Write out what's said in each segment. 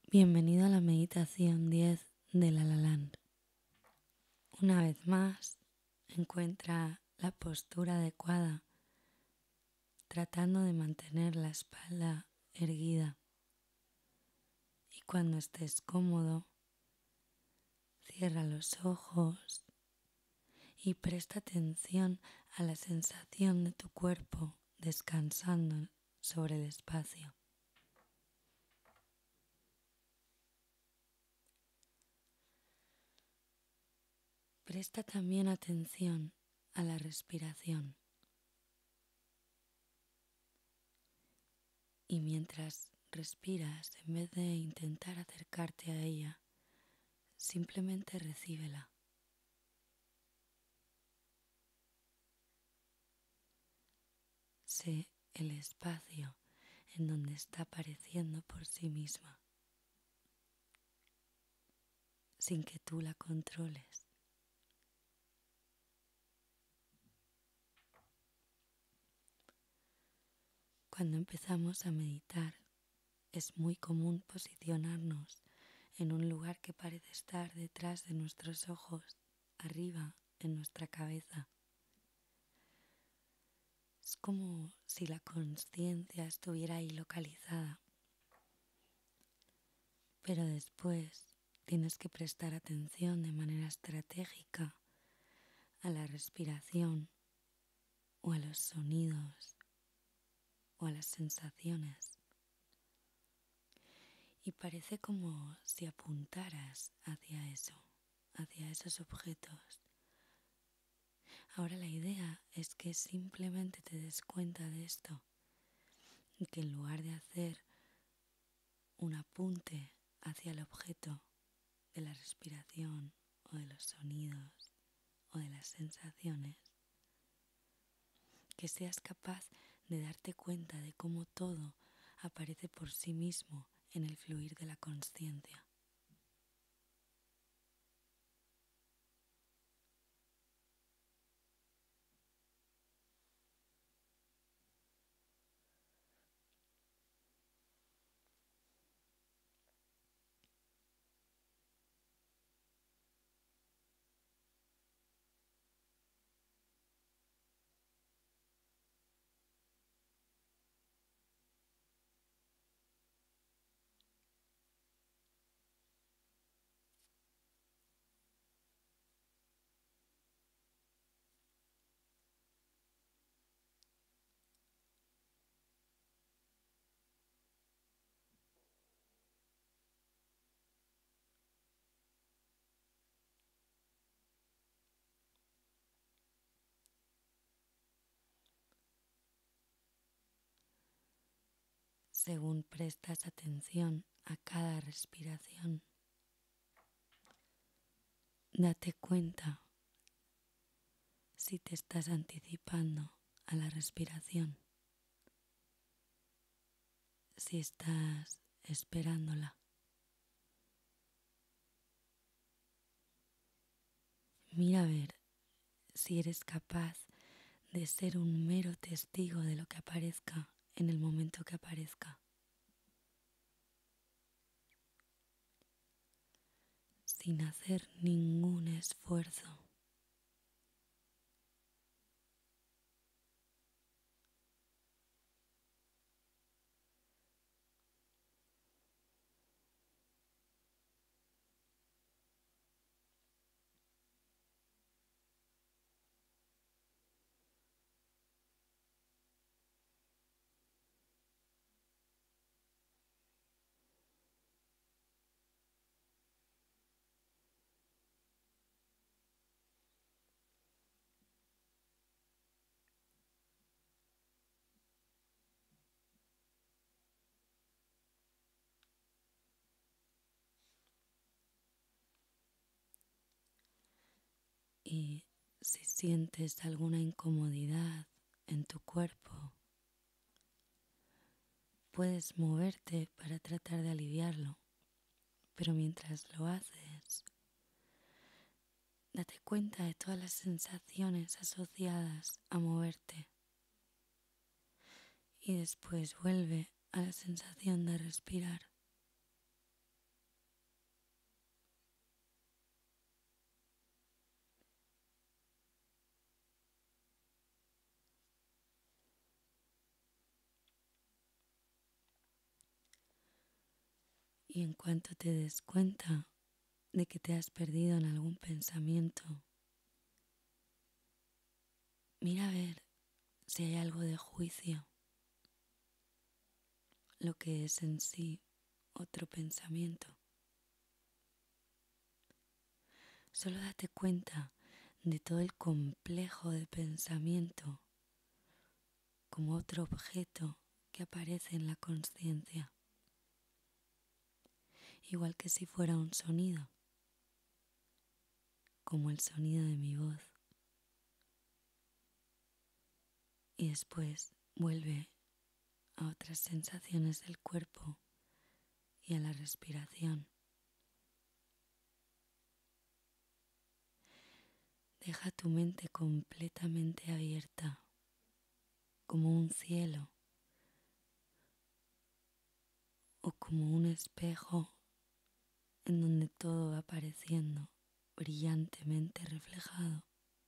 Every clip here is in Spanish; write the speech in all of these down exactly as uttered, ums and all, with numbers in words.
Bienvenido a la meditación diez de La La Land. Una vez más, encuentra la postura adecuada, tratando de mantener la espalda erguida. Y cuando estés cómodo, cierra los ojos y presta atención a la sensación de tu cuerpo descansando sobre el espacio. Presta también atención a la respiración. Y mientras respiras, en vez de intentar acercarte a ella, simplemente recíbela. Sé el espacio en donde está apareciendo por sí misma, sin que tú la controles. Cuando empezamos a meditar, es muy común posicionarnos en un lugar que parece estar detrás de nuestros ojos, arriba en nuestra cabeza. Es como si la consciencia estuviera ahí localizada. Pero después tienes que prestar atención de manera estratégica a la respiración o a los sonidos o a las sensaciones. Y parece como si apuntaras hacia eso, hacia esos objetos. Ahora la idea es que simplemente te des cuenta de esto y que en lugar de hacer un apunte hacia el objeto de la respiración o de los sonidos o de las sensaciones, que seas capaz de darte cuenta de cómo todo aparece por sí mismo en el fluir de la consciencia. Según prestas atención a cada respiración, date cuenta si te estás anticipando a la respiración, si estás esperándola. Mira a ver si eres capaz de ser un mero testigo de lo que aparezca en el momento que aparezca, sin hacer ningún esfuerzo. Y si sientes alguna incomodidad en tu cuerpo, puedes moverte para tratar de aliviarlo, pero mientras lo haces, date cuenta de todas las sensaciones asociadas a moverte y después vuelve a la sensación de respirar. Y en cuanto te des cuenta de que te has perdido en algún pensamiento, mira a ver si hay algo de juicio, lo que es en sí otro pensamiento. Solo date cuenta de todo el complejo de pensamiento como otro objeto que aparece en la consciencia, igual que si fuera un sonido, como el sonido de mi voz. Y después vuelve a otras sensaciones del cuerpo y a la respiración. Deja tu mente completamente abierta, como un cielo o como un espejo en donde todo va apareciendo brillantemente reflejado.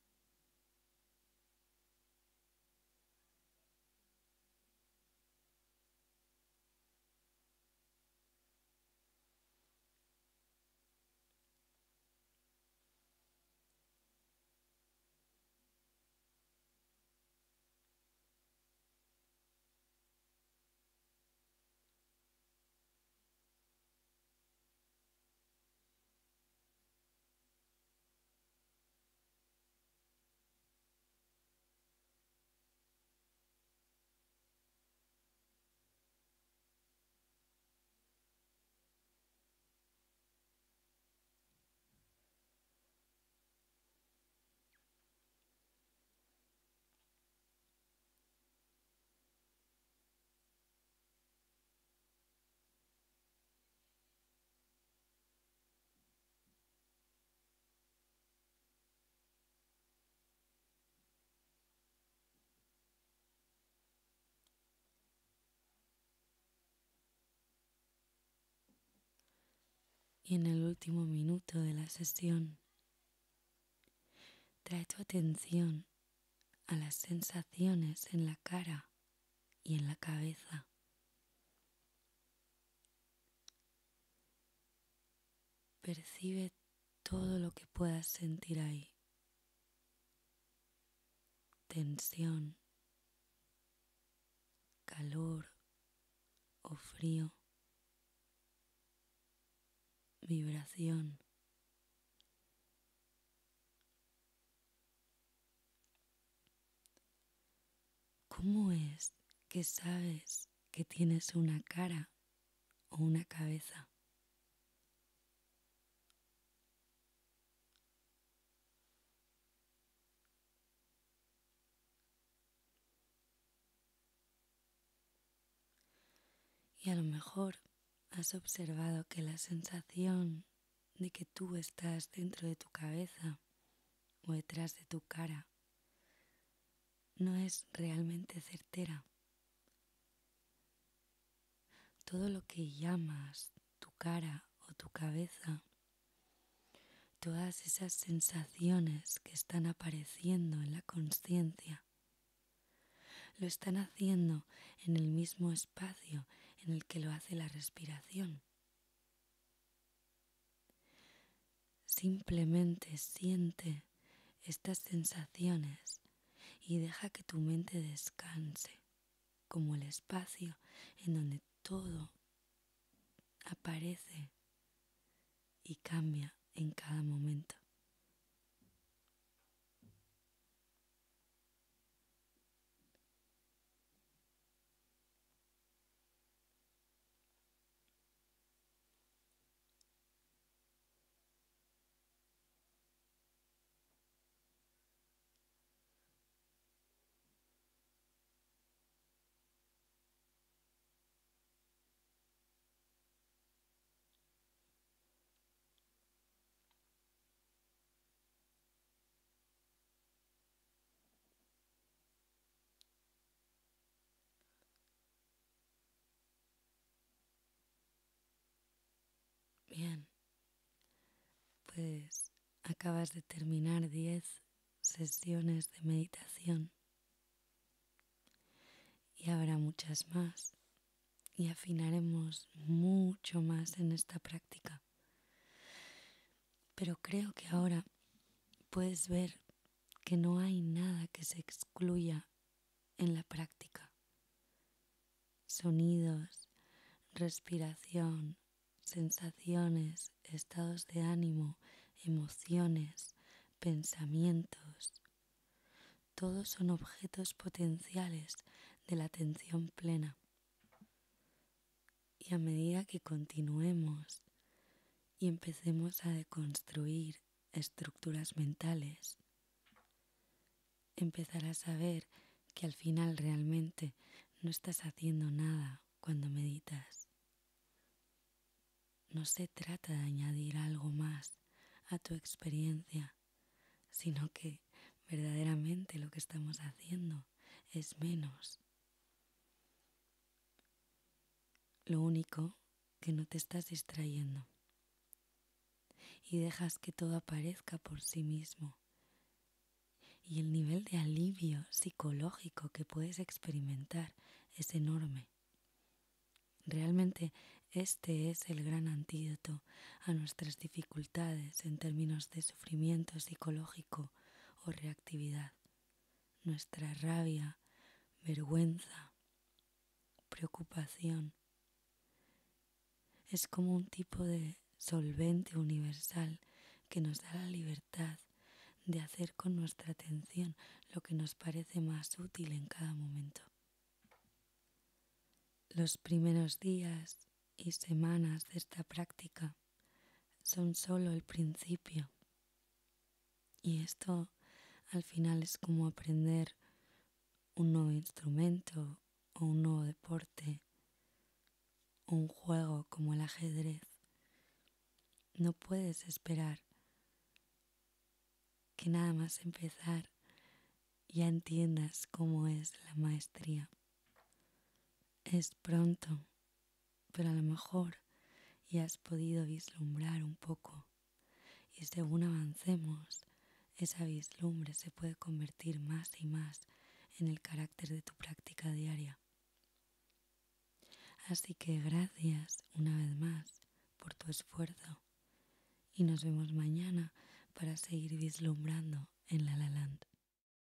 Y en el último minuto de la sesión, trae tu atención a las sensaciones en la cara y en la cabeza. Percibe todo lo que puedas sentir ahí. Tensión, calor o frío, vibración. ¿Cómo es que sabes que tienes una cara o una cabeza? Y a lo mejor has observado que la sensación de que tú estás dentro de tu cabeza o detrás de tu cara no es realmente certera. Todo lo que llamas tu cara o tu cabeza, todas esas sensaciones que están apareciendo en la consciencia, lo están haciendo en el mismo espacio en el que lo hace la respiración. Simplemente siente estas sensaciones y deja que tu mente descanse, como el espacio en donde todo aparece y cambia en cada momento. Bien, pues acabas de terminar diez sesiones de meditación y habrá muchas más y afinaremos mucho más en esta práctica. Pero creo que ahora puedes ver que no hay nada que se excluya en la práctica. Sonidos, respiración, sensaciones, estados de ánimo, emociones, pensamientos. Todos son objetos potenciales de la atención plena. Y a medida que continuemos y empecemos a deconstruir estructuras mentales, empezarás a ver que al final realmente no estás haciendo nada cuando meditas. No se trata de añadir algo más a tu experiencia, sino que verdaderamente lo que estamos haciendo es menos. Lo único que no te estás distrayendo y dejas que todo aparezca por sí mismo. Y el nivel de alivio psicológico que puedes experimentar es enorme. Realmente este es el gran antídoto a nuestras dificultades en términos de sufrimiento psicológico o reactividad. Nuestra rabia, vergüenza, preocupación. Es como un tipo de solvente universal que nos da la libertad de hacer con nuestra atención lo que nos parece más útil en cada momento. Los primeros días y semanas de esta práctica son solo el principio. Y esto al final es como aprender un nuevo instrumento o un nuevo deporte o un juego como el ajedrez. No puedes esperar que nada más empezar ya entiendas cómo es la maestría. Es pronto, pero a lo mejor ya has podido vislumbrar un poco y según avancemos, esa vislumbre se puede convertir más y más en el carácter de tu práctica diaria. Así que gracias una vez más por tu esfuerzo y nos vemos mañana para seguir vislumbrando en La La Land.